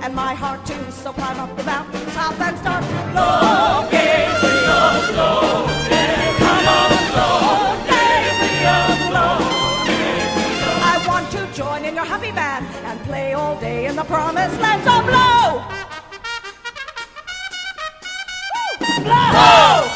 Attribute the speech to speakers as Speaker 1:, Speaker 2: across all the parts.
Speaker 1: and my heart too. So climb up the mountain top and start. Blow, Gabriel, blow, Gabriel. Come on, blow, Gabriel, blow, Gabriel. I want to join in your happy band and play all day in the promised land. So blow! Blow! Blow!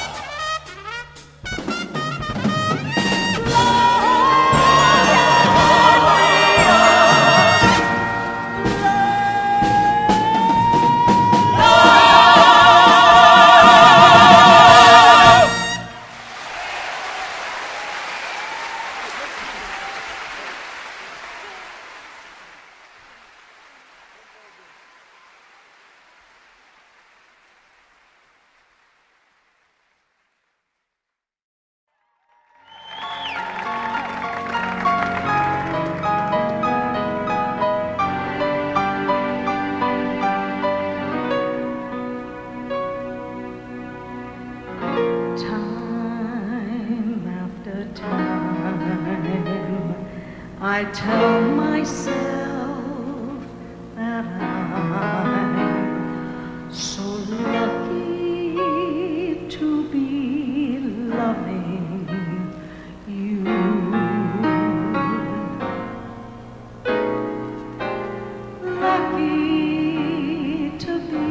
Speaker 2: I tell myself that I'm so lucky to be loving you. Lucky to be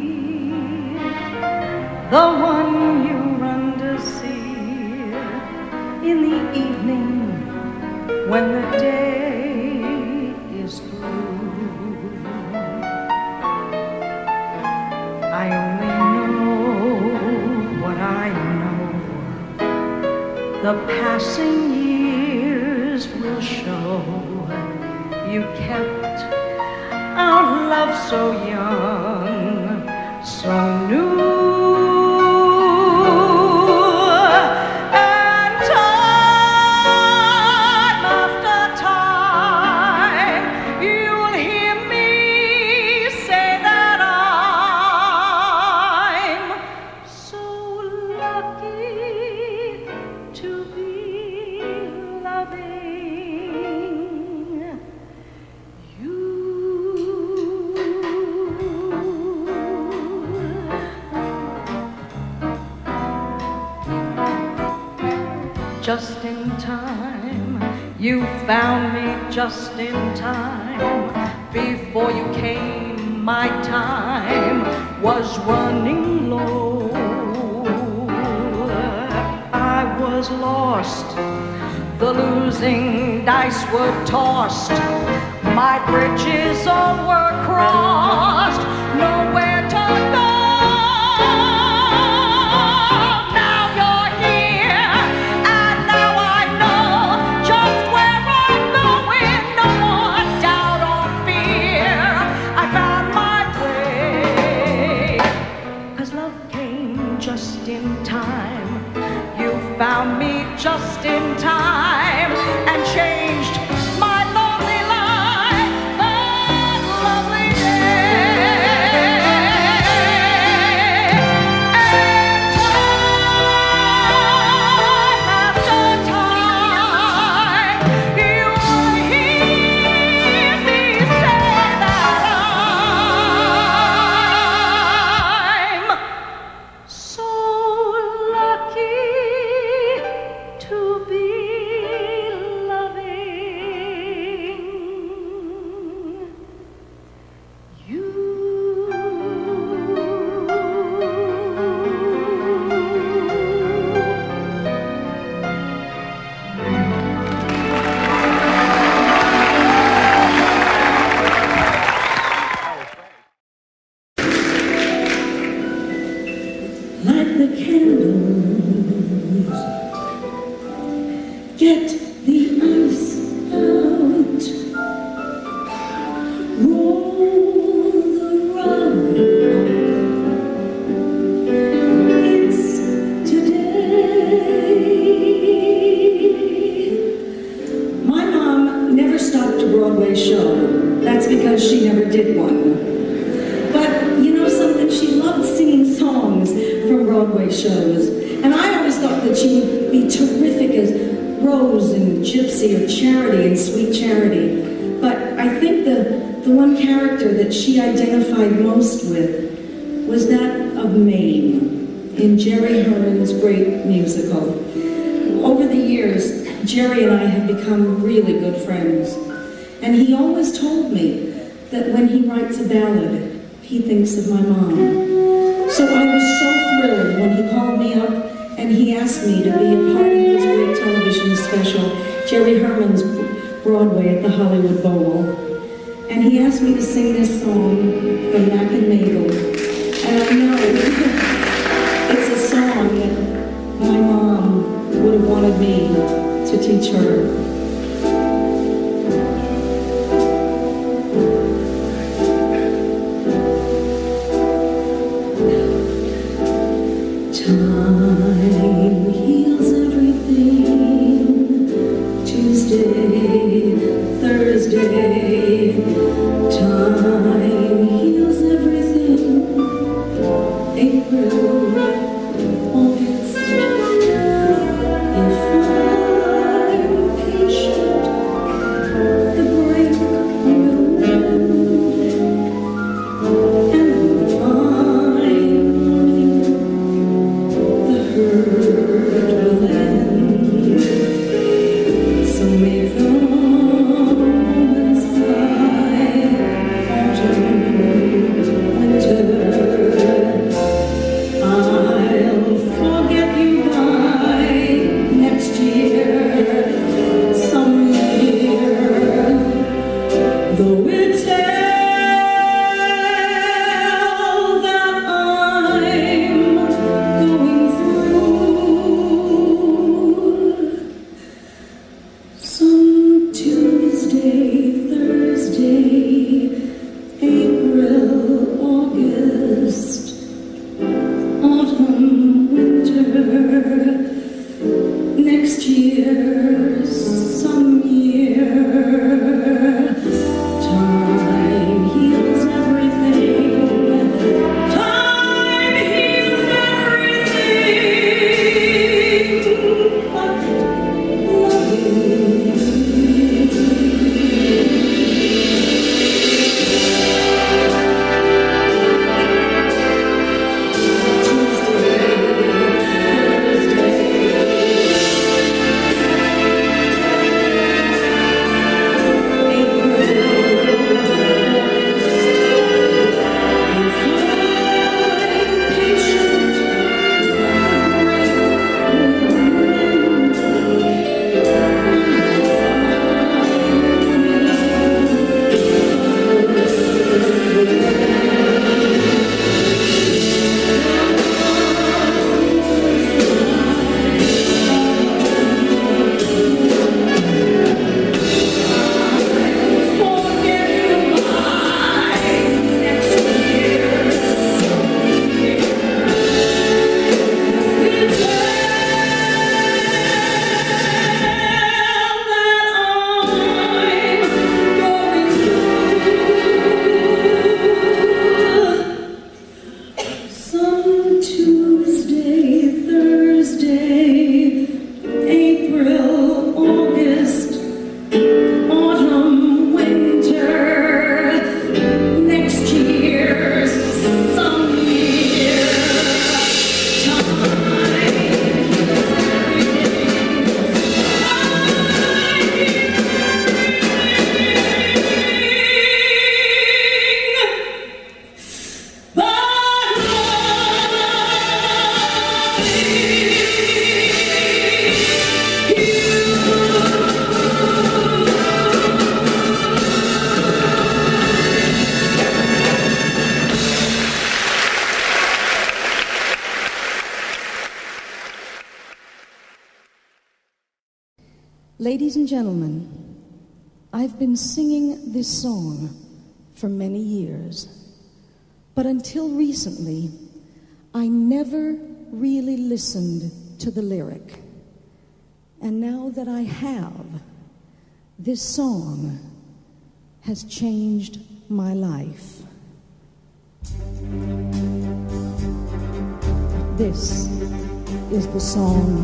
Speaker 2: the one you run to see in the evening when the day is through. I only know what I know. The passing years will show. You kept our love so young, so new. Just in time, you found me just in time. Before you came, my time was running low. I was lost, the losing dice were tossed. My bridges all were crossed, nowhere to go. Found me just in time and changed my lonely life that lovely day. And time after time, you will hear me say that I'm so lucky to be loving you.
Speaker 3: Light the candles. Get the ice out. Roll the rug up. It's today. My mom never stopped a Broadway show. That's because she never did one. But you know something? She loved singing songs from Broadway shows. And I always thought that she would be terrific as Rose and Gypsy or Charity and Sweet Charity. But I think the the one character that she identified most with was that of Mabel in Jerry Herman's great musical. Over the years, Jerry and I have become really good friends, and he always told me that when he writes a ballad, he thinks of my mom. So I was so thrilled when he called me up and he asked me to be a part of his great television special, Jerry Herman's Broadway at the Hollywood Bowl. And he asked me to sing this song from Mack and Mabel. And I know it's a song that my mom would have wanted me to teach her. Time heals everything. Tuesday, Thursday. Time heals everything. April, August. If I'm patient, the break will mend. And finally, the hurt will end. So may the moments fly, autumn, winter. I'll forget you by next year, some year. Though it's hell that I'm going through. Some Tuesday, Thursday, April, August, autumn, winter, next year, some year. Time heals everything. Time heals everything. But loving. Some Tuesday, Thursday, April, August, autumn, winter, next year, some year.
Speaker 4: Ladies and gentlemen, I've been singing this song for many years, but until recently, I never really listened to the lyric. And now that I have, this song has changed my life. This is the song.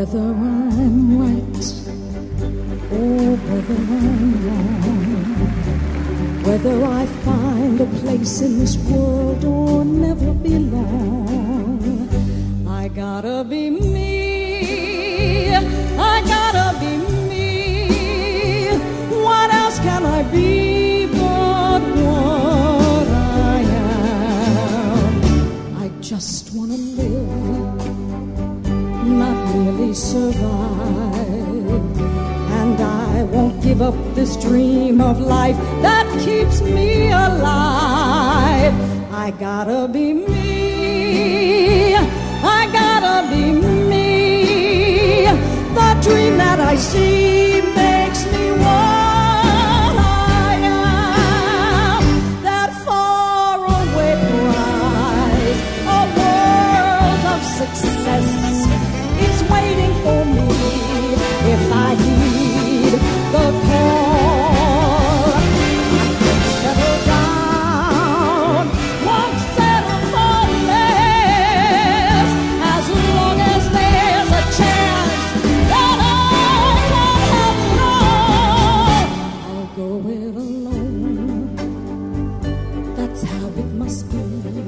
Speaker 4: whether I'm right or whether I'm wrong, whether I find a place in this world or never belong. I gotta be me, I gotta be me. What else can I be but what I am? I just wanna live, not merely survive, and I won't give up this dream of life that keeps me alive. I gotta be me, I gotta be me. The dream that I see makes me what I am. That faraway prize, a world of success, is waiting for me if I heed the call. I can settle down, won't settle for less, as long as there's a chance that I can have it all. I'll go it alone, that's how it must be.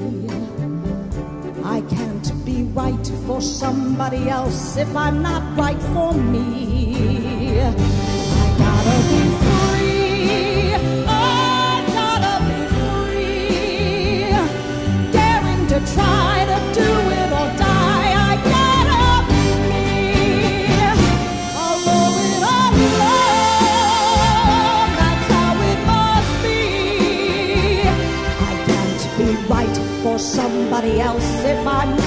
Speaker 4: I can't be right for somebody else if I'm not right for me. I gotta be free, I gotta be free, daring to try to do it or die. I gotta be me, I'll go it alone, that's how it must be. I can't be right for somebody else if I'm